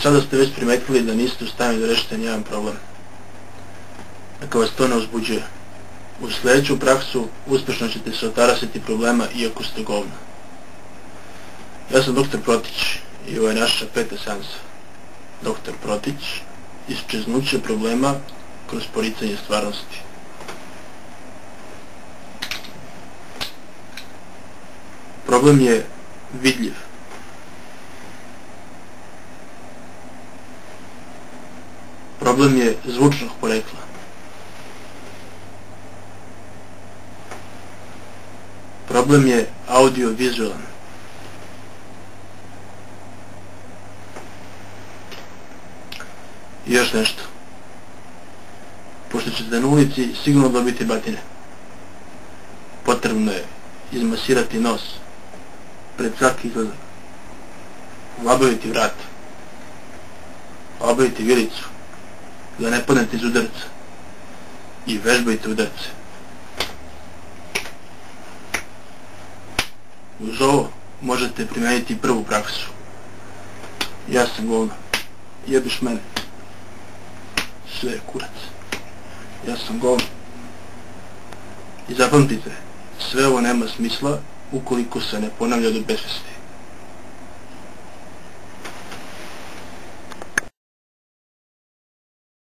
sada ste već primetili da niste u stanju da rešite nijedan problem. Neka vas to ne uzbuđuje. U sljedeću praksu uspješno ćete se otarasiti problema iako ste govno. Ja sam dr. Protić i ovo je naša 5. seansa. Dr. Protić, iščeznuće problema kroz poricanje stvarnosti. Problem je vidljiv. Problem je zvučnog porekla. Problem je audio-vizualan. I još nešto. Pošto ćete na ulici sigurno dobiti batine, potrebno je izmasirati nos pred svaki izlazak, labaviti vrat, labaviti vilicu, da ne padnete iz udarca i vežbajte udarce. Uz ovo možete primeniti prvu praksu. Ja sam govno, jebiš mene, sve je kurac. Ja sam govno. I zapamtite, sve ovo nema smisla ukoliko se ne ponavlja do besvesti.